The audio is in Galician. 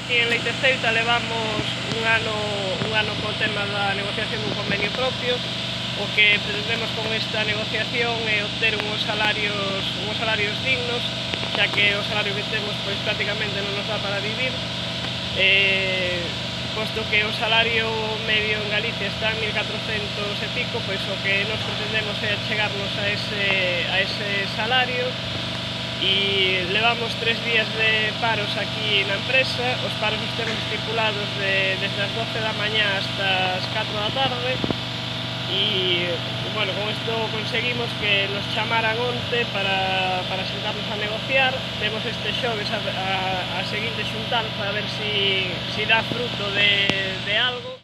aquí en Leite Ceuta levamos un ano co tema da negociación dun convenio propio. O que pretendemos con esta negociación é obter uns salarios dignos, xa que o salario que temos pois prácticamente non nos dá para vivir, posto que o salario medio en Galicia está en 1400 e pico, pois o que nos pretendemos é chegarnos a ese salario. E levamos 3 días de paros aquí na empresa. Os paros os temos estipulados desde as 12 da mañá hasta as 4 da tarde. E, bueno, con isto conseguimos que nos chamaran onte para sentarnos a negociar. Temos este xoves a seguinte xuntanza a ver si dá fruto de algo.